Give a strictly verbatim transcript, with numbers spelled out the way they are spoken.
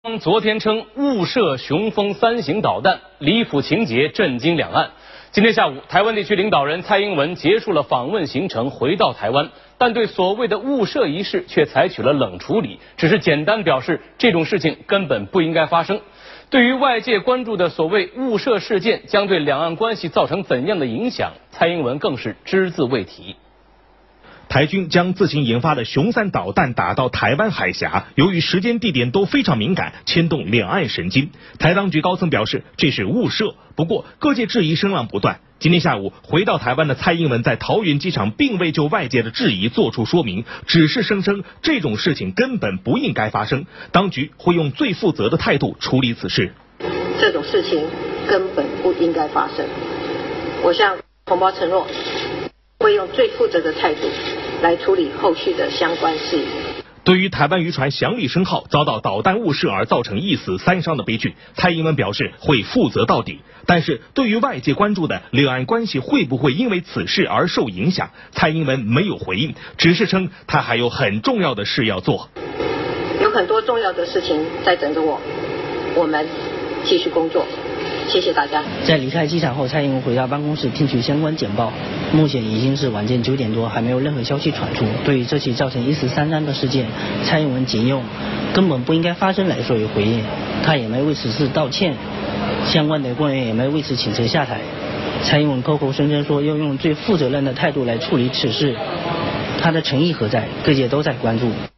昨天称误射雄风三型导弹，离谱情节震惊两岸。今天下午，台湾地区领导人蔡英文结束了访问行程，回到台湾，但对所谓的误射一事却采取了冷处理，只是简单表示这种事情根本不应该发生。对于外界关注的所谓误射事件将对两岸关系造成怎样的影响，蔡英文更是只字未提。 台军将自行研发的雄三导弹打到台湾海峡，由于时间地点都非常敏感，牵动两岸神经。台当局高层表示这是误射，不过各界质疑声浪不断。今天下午回到台湾的蔡英文在桃园机场并未就外界的质疑做出说明，只是声称这种事情根本不应该发生，当局会用最负责的态度处理此事。 这种事情根本不应该发生，我向同胞承诺，会用最负责的态度来处理后续的相关事宜。 对于台湾渔船祥利升号遭到导弹误射而造成一死三伤的悲剧，蔡英文表示会负责到底。但是对于外界关注的两岸关系会不会因为此事而受影响，蔡英文没有回应，只是称他还有很重要的事要做。 有很多重要的事情在等着我，我们继续工作。谢谢大家。 在离开机场后，蔡英文回到办公室听取相关简报。目前已经是晚间九点多，还没有任何消息传出。对于这起造成一死三伤的事件，蔡英文仅用根本不应该发生来作为回应，他也没为此事道歉，相关的官员也没为此请辞下台。蔡英文口口声声说要用最负责任的态度来处理此事，他的诚意何在？各界都在关注。